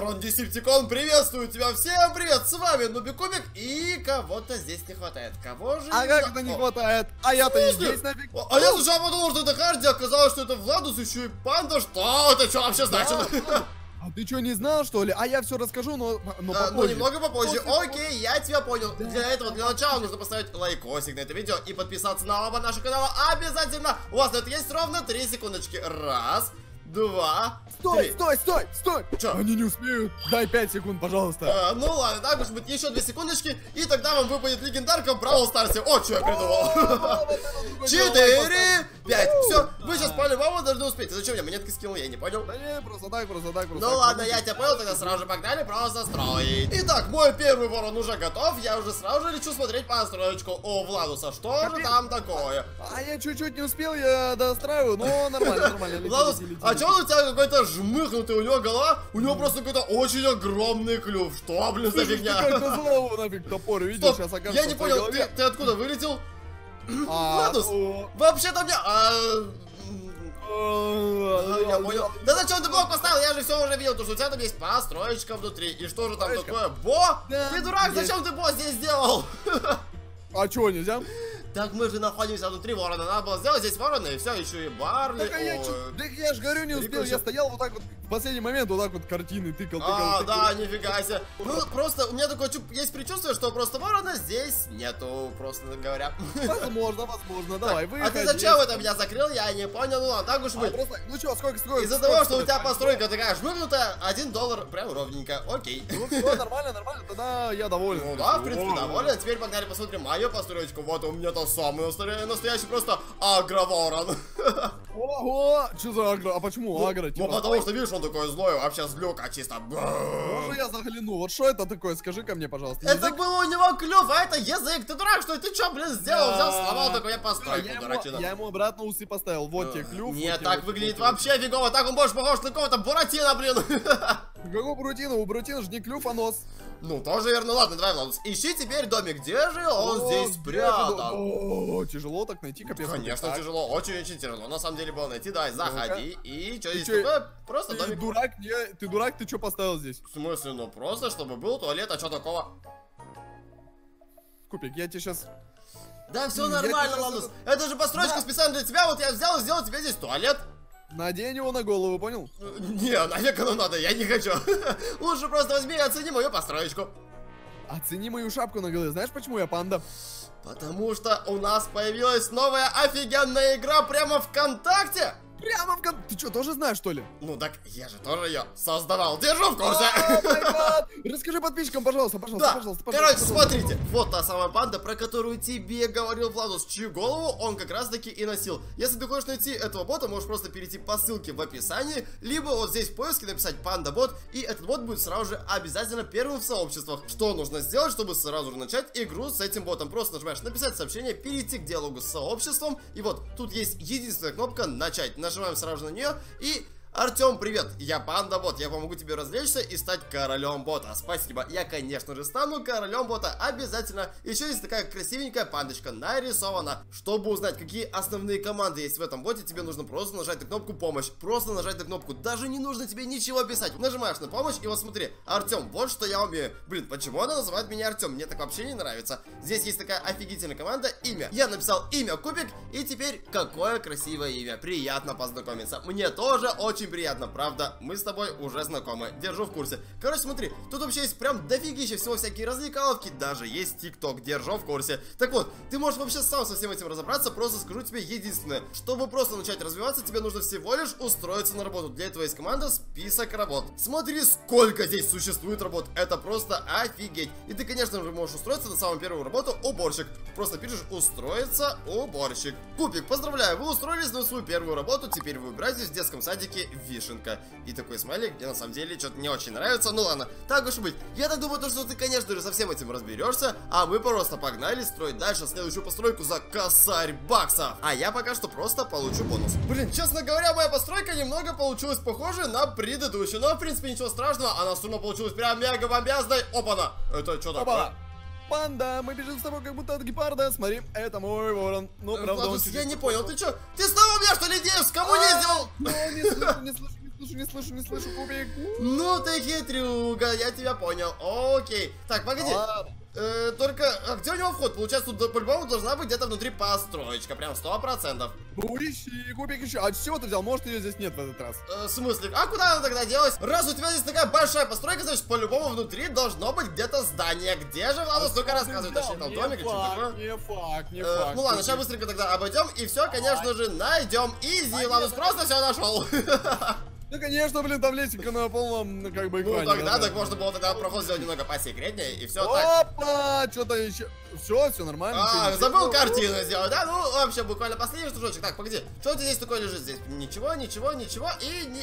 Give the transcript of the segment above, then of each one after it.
Ворон Десептикон, приветствую тебя! Всем привет! С вами Нубик-Кубик, и кого-то здесь не хватает. Кого же? А как это не хватает? А я-то и здесь нафиг. А я сначала подумал, что это Харди, оказалось, что это Владус, еще и Панда. Что это что вообще значит? А ты что, не знал, что ли? А я все расскажу, но попозже. Ну, немного попозже. Окей, я тебя понял. Для этого, для начала, нужно поставить лайкосик на это видео и подписаться на оба наших канала обязательно. У вас на это есть ровно 3 секундочки. Раз, два, Стой, стой! Чё? Они не успеют. Дай 5 секунд, пожалуйста. Ну ладно, так уж будет еще 2 секундочки, и тогда вам выпадет легендарка в Бравл Старсе. О, что я придумал. 4, 5. Все, вы сейчас по-любому должны успеть. Зачем я монетки скинул, я не понял. Да не, просто так. Ну ладно, я тебя понял, тогда сразу же погнали просто строить. Итак, мой первый ворон уже готов. Я уже сразу же лечу смотреть построечку у Владуса. Что же там такое? А я чуть-чуть не успел, я достраиваю, но нормально. Владус, а чё он у тебя какой-то жмыхнутый? У него голова, у него просто какой-то очень огромный клюв. Что, блин, за фигня? Ты как голову нафиг топор, видишь, Стоп, сейчас окажется я не понял, ты откуда вылетел? Владус, Владус, вообще-то мне... Я понял. Да зачем ты блок поставил? Я же все уже видел, потому что у тебя там есть построечка внутри. И что же там такое? Бо? Да, Ты дурак, есть. зачем ты бо здесь сделал? А чё, нельзя? Так мы же находимся внутри ворона. Надо было сделать здесь ворона, и все, еще и Барли. Так, я ж говорю, не успел, я стоял вот так вот, в последний момент вот так вот картины тыкал. Да, нифига себе. Ну, просто у меня такое есть предчувствие, что просто ворона здесь нету, просто говоря. Возможно, давай, выходи. А ты зачем это меня закрыл? Я не понял, ну ладно, так уж быть. Ну чё, сколько? Из-за того, что у тебя постройка такая жмыгнутая, $1, прям ровненько, окей. Ну все, нормально, тогда я доволен. Ну да, в принципе, доволен. Теперь погнали посмотрим мою постройку. Вот у меня-то самый настоящий просто агро-ворон. Ого, что за агро? А почему агро? Ну потому что, видишь, он такой злой, вообще злюка чисто. Можно я загляну? Вот что это такое? Скажи-ка мне, пожалуйста. Это был у него клюв, а это язык. Ты дурак, что ты что, блин, сделал? Взял, сломал такой постройку, дурачина. Я ему обратно усы поставил. Вот тебе клюв. Нет, так выглядит вообще фигово. Так он больше похож на какого-то Буратино, блин. Какого Буратино? У Буратино же не клюв, а нос. Ну, тоже верно. Ладно, давай, Владус, ищи теперь домик. Где же он здесь спрятан? О, тяжело так найти, капец. Конечно, тяжело, очень-очень тяжело. На самом деле было найти. Давай, заходи. И что здесь чё, такое? Просто Ты домик. дурак? Ты дурак? Ты что поставил здесь? В смысле? Ну, просто, чтобы был туалет, а что такого? Купик, я тебе сейчас... Да, все Я нормально, тебе Владус. щас- Это же постройка специально для тебя. Вот я взял и сделал тебе здесь туалет. Надень его на голову, понял? Не, нафиг оно надо, я не хочу. Лучше просто возьми и оцени мою построечку. Оцени мою шапку на голове. Знаешь, почему я панда? Потому что у нас появилась новая офигенная игра прямо ВКонтакте. Прямо в Ты что, тоже знаешь, что ли? Ну так я же тоже ее создавал. Держу в курсе. Расскажи подписчикам, пожалуйста. Да, короче, смотрите, вот та самая панда, про которую тебе говорил Владус, чью голову он как раз таки и носил. Если ты хочешь найти этого бота, можешь просто перейти по ссылке в описании, либо вот здесь в поиске написать панда-бот, и этот бот будет сразу же обязательно первым в сообществах. Что нужно сделать, чтобы сразу же начать игру с этим ботом? Просто нажимаешь написать сообщение, перейти к диалогу с сообществом, и вот тут есть единственная кнопка «Начать». Нажимаем сразу же на нее и... Артем, привет, я панда-бот, я помогу тебе развлечься и стать королем бота. Спасибо, я, конечно же, стану королем бота, обязательно. Еще есть такая красивенькая пандочка нарисована. Чтобы узнать, какие основные команды есть в этом боте, тебе нужно просто нажать на кнопку помощь. Просто нажать на кнопку, даже не нужно тебе ничего писать. Нажимаешь на помощь и вот смотри, Артем, вот что я умею. Блин, почему она называет меня Артем? Мне так вообще не нравится. Здесь есть такая офигительная команда, имя. Я написал имя Кубик, и теперь какое красивое имя. Приятно познакомиться. Мне тоже очень приятно, правда, мы с тобой уже знакомы, держу в курсе. Короче, смотри, тут вообще есть прям дофигища всего, всякие развлекаловки, даже есть ТикТок, держу в курсе. Так вот, ты можешь вообще сам со всем этим разобраться, просто скажу тебе единственное. Чтобы просто начать развиваться, тебе нужно всего лишь устроиться на работу. Для этого есть команда «Список работ». Смотри, сколько здесь существует работ, это просто офигеть. И ты, конечно же, можешь устроиться на самую первую работу «Уборщик». Просто пишешь «Устроиться уборщик». Кубик, поздравляю, вы устроились на свою первую работу, теперь вы убираетесь в детском садике Вишенка. И такой смайлик, мне на самом деле что-то не очень нравится. Ну ладно, так уж и быть. Я так думаю, что ты, конечно же, со всем этим разберешься. А мы просто погнали строить дальше следующую постройку за косарь баксов. А я пока что просто получу бонус. Блин, честно говоря, моя постройка немного получилась похожей на предыдущую. Но, в принципе, ничего страшного. Она все равно получилась прям мега бомбезной. Опа-на! Это что такое? Панда, мы бежим с тобой как будто от гепарда. Смотри, это мой ворон. Ну, правда, Владус, я не понял, ты что? Ты снова меня что ли делаешь? Кому не сделал? Ну, не слышу. Не слышу, Кубик. Ну ты хитрюга, я тебя понял. Окей. Так, погоди. Только, где у него вход? Получается, тут по-любому должна быть где-то внутри построечка, прям 100%. Ну ищи, Кубик, ищи. А с чего ты взял? Может, ее здесь нет в этот раз? В смысле? А куда она тогда делась? Раз у тебя здесь такая большая постройка, значит, по-любому внутри должно быть где-то здание. Где же, Владос? Ну-ка рассказывай, точнее, там домик, что такое? Не факт. Ну ладно, сейчас быстренько тогда обойдем и все, конечно же, найдем. Изи, Владос просто все нашел. Ну конечно, блин, там лесенка на полном, как бы, экране. Ну тогда так можно было тогда проход сделать немного посекретнее, и все так. Опа, что-то еще. Все нормально. Забыл картину сделать, да? Ну, вообще, буквально последний штружочек. Так, погоди, что у тебя здесь такое лежит здесь? Ничего, и не...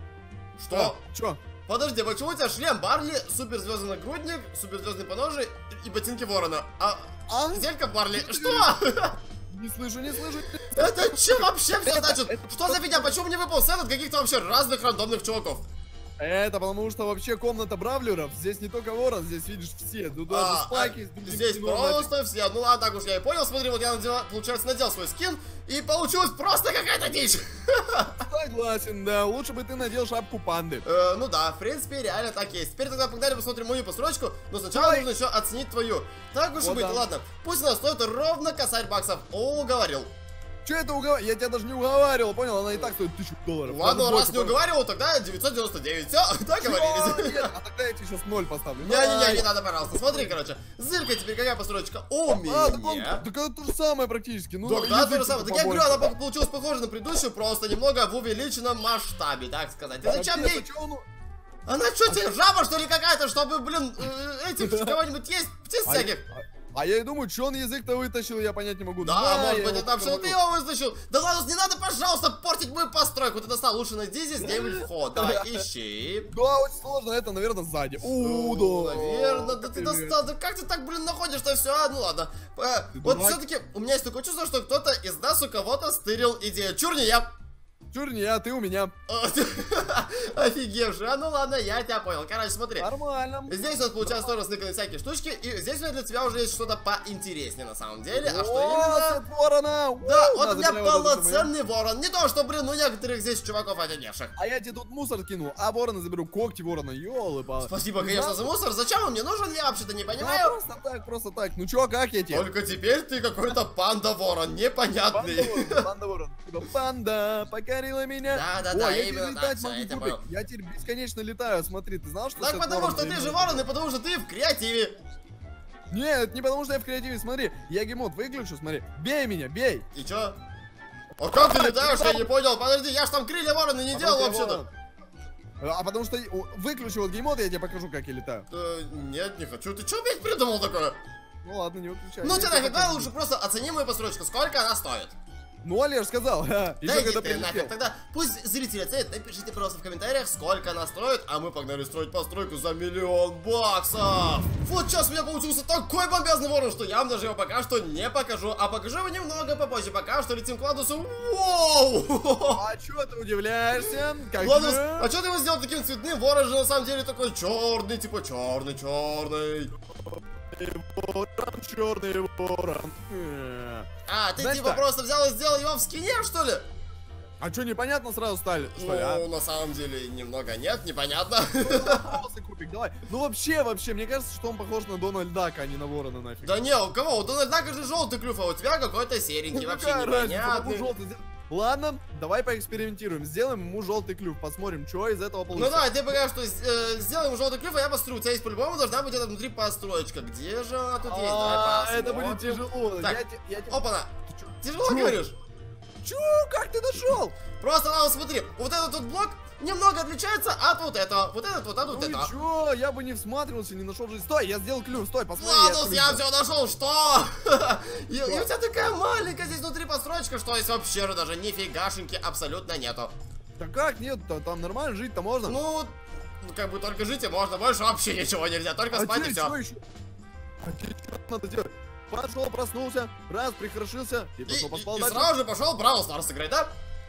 Что? Что? Подожди, почему у тебя шлем Барли, суперзвездный нагрудник, суперзвездный поножи и ботинки ворона? Зелька Барли, что? Не слышу. Это что вообще все значит? Что за фигня? Почему мне выпал сет от каких-то вообще разных рандомных чуваков? Это потому что вообще комната бравлеров. Здесь не только ворон, здесь видишь все. Тут даже спайки. Здесь просто все. Ну ладно, так уж я и понял. Смотри, вот я, получается, надел свой скин, и получилось просто какая-то дичь. Согласен, да. Лучше бы ты надел шапку панды. Ну да, в принципе, реально так есть. Теперь тогда погнали посмотрим мою постройку, но сначала нужно еще оценить твою. Так уж и быть, ладно. Пусть она стоит ровно косарь баксов. Уговорил. Че это уговаривал? Я тебя даже не уговаривал, понял? Она и так стоит $1000. Ладно, раз не уговаривал, тогда 999. Все, договорились. Нет, а тогда я тебе сейчас 0 поставлю. Не надо, пожалуйста. Смотри, короче. Зырка теперь какая постройка? У меня. Так это то же самое практически. Ну, да, то же самое. Так я говорю, она получилась похожа на предыдущую, просто немного в увеличенном масштабе, так сказать. Ты зачем ей... Она что тебе, жаба что ли какая-то, чтобы, блин, этих кого-нибудь есть? Птиц всяких. А я и думаю, что он язык-то вытащил, я понять не могу. Да, может быть, это что ты его вытащил. Да ладно, не надо, пожалуйста, портить мою постройку. Ты достал, лучше найди здесь где-нибудь вход. Давай, ищи. Да, очень сложно, это, наверное, сзади. Да. Наверное, да ты достал. Да как ты так, блин, находишь-то все? Ну ладно. Вот все-таки у меня есть такое чувство, что кто-то из нас у кого-то стырил идею. Чур не я. Чур не я, ты у меня. Офигевший. Ну ладно, я тебя понял. Короче, смотри. Нормально. Здесь у нас получается тоже сныканы всякие штучки. И здесь у меня для тебя уже есть что-то поинтереснее на самом деле. А что именно? Ворона. Да, вот у меня полноценный ворон. Не то, что, блин, у некоторых здесь чуваков одиневших. А я тебе тут мусор кинул, а ворона заберу, когти ворона. Ёлы-палы. Спасибо, конечно, за мусор. Зачем он мне нужен? Я вообще-то не понимаю. Просто так. Ну чё, как я тебе? Только теперь ты какой-то панда-ворон, непонятный. Панда-ворон. Панда покорила меня. Да, именно так, все, я тебя понял. Я теперь бесконечно летаю, смотри, ты знал, что... Так потому что ты же ворон, и потому что ты в креативе. Нет, не потому что я в креативе, смотри, я геймод выключу, смотри, бей меня, бей. И чё? А как ты летаешь, я не понял, подожди, я ж там крылья ворона не делал вообще-то. А потому что выключи вот геймод, я тебе покажу, как я летаю. Нет, не хочу, ты чё опять придумал такое? Ну ладно, не выключай. Ну тебе нафиг, давай лучше просто оцени мою постройку, сколько она стоит. Ну, Олеж сказал, да иди ты нафиг, тогда пусть зрители оценят, напишите просто в комментариях, сколько она стоит, а мы погнали строить постройку за $1 000 000. Вот сейчас у меня получился такой бомбезный ворон, что я вам даже его пока что не покажу, а покажу его немного попозже, пока что летим к Владусу. Воу! А чё ты удивляешься? Владус, а чё ты его сделал таким цветным? Ворон же на самом деле такой черный, типа черный. Черный ворон. А, ты типа просто взял и сделал его в скине, что ли? А что, непонятно сразу стали? Ну, на самом деле, немного нет, непонятно. Давай. Ну, вообще, мне кажется, что он похож на Дональда Дака, а не на ворона нафиг. Да не, у кого? У Дональда Дака же желтый клюв, а у тебя какой-то серенький, вообще непонятный. Ладно, давай поэкспериментируем. Сделаем ему желтый клюв, посмотрим, что из этого получится. Ну давай, ты пока что сделаем ему желтый клюв, а я посмотрю. У тебя есть по-любому должна быть это внутри построечка. Где же она тут есть? Давай посмотрим. Это будет тяжело. Так, опа-на. Тяжело говоришь? Чё? Как ты нашел? Просто надо смотри, вот этот тут блок немного отличается от вот этого. Вот этот вот, от вот этого. Чё? Я бы не всматривался, не нашел жизнь. Стой, я сделал клюв, стой, посмотри. Ладно, я все нашел, что? И у тебя такая маленькая здесь внутри построечка, что есть вообще даже нифигашеньки абсолютно нету. Да как нет? Там нормально жить-то можно. Ну, как бы только жить и можно, больше вообще ничего нельзя, только спать и все. А что надо делать? Пошел, проснулся, раз, прихорошился и пошел поспал дальше. Сразу же пошел Бравл Старс играть, да?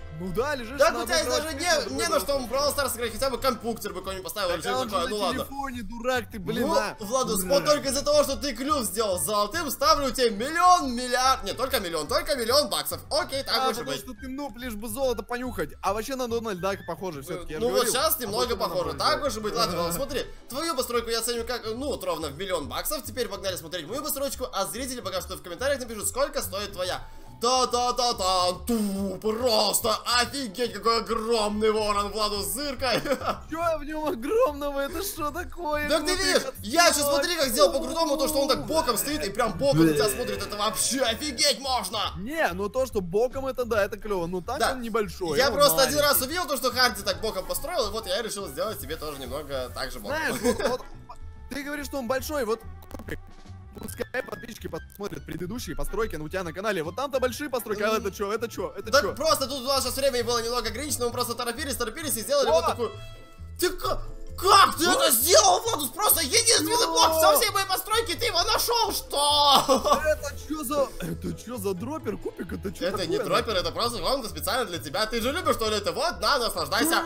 Ну да, лежишь Так на у тебя есть одной даже кровати, не на что в Brawl Stars играть, хотя бы компьютер бы какой-нибудь поставил или Так что-то он же такое, на ну ладно. телефоне, дурак ты, блин, Ну, а. Владус, Дурак. вот только из-за того, что ты клюв сделал золотым, ставлю тебе миллиард, не, только миллион баксов. Окей, так уж и потому быть. что ты нуб, лишь бы золото понюхать. А вообще на Дональд Дака похоже все-таки. Ну вот сейчас немного похоже, так уж и быть. Ладно, Влад, смотри, твою постройку я оценю как, ну, вот ровно в $1 000 000. Теперь погнали смотреть мою постройку, а зрители пока что в комментариях напишут, сколько стоит твоя. Та-та-та-та, просто офигеть, какой огромный ворон, Владус, зыркой. Чё в нем огромного? Это что такое? Так ты видишь, я сейчас смотри, как сделал по-крутому, то, что он так боком стоит и прям боком на тебя смотрит, это вообще офигеть можно. Не, ну то, что боком это да, это клево. Ну так Да. он небольшой. Я он просто маленький. один раз увидел то, что Харди так боком построил, и вот я решил сделать себе тоже немного так же боком. Знаешь, вот, ты говоришь, что он большой, вот пускай подписчики посмотрят предыдущие постройки у тебя на канале. Вот там-то большие постройки, а это что? Это что? Это Так что? просто тут у нас сейчас время было немного ограничено, мы просто торопились и сделали вот такую... Ты как ты это сделал, Владус? Просто единственный блок со всей моей постройки, ты его нашел, что? Это что за дропер, Купик? Это что Это не дропер, это просто комната специально для тебя. Ты же любишь туалеты, вот, на, наслаждайся.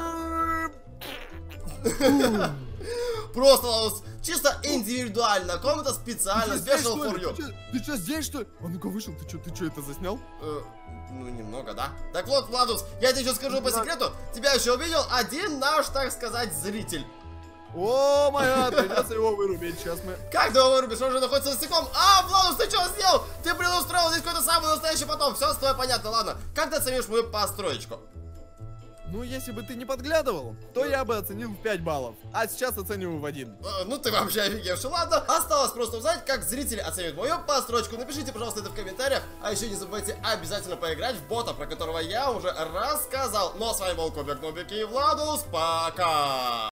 Просто, Владус, чисто индивидуально, комната специально, special for you. Ты что, здесь что ли? А ну-ка вышел, ты что это заснял? Ну, немного, да. Так вот, Владус, я тебе еще скажу по секрету, тебя еще увидел один наш, так сказать, зритель. О, моя, придется его вырубить, сейчас мы... Как ты его вырубишь? Он же находится за стеклом. А, Владус, ты что сделал? Ты предустроил здесь какой-то самый настоящий потом. Все с тобой понятно, ладно. Как ты оценишь мою построечку? Ну, если бы ты не подглядывал, то я бы оценил в 5 баллов. А сейчас оцениваю в 1. Ну ты вообще офигевший. Ладно, осталось просто узнать, как зрители оценивают мою постройку. Напишите, пожалуйста, это в комментариях. А еще не забывайте обязательно поиграть в бота, про которого я уже рассказал. Ну а с вами был Кубик, Нубик и Владус. Пока!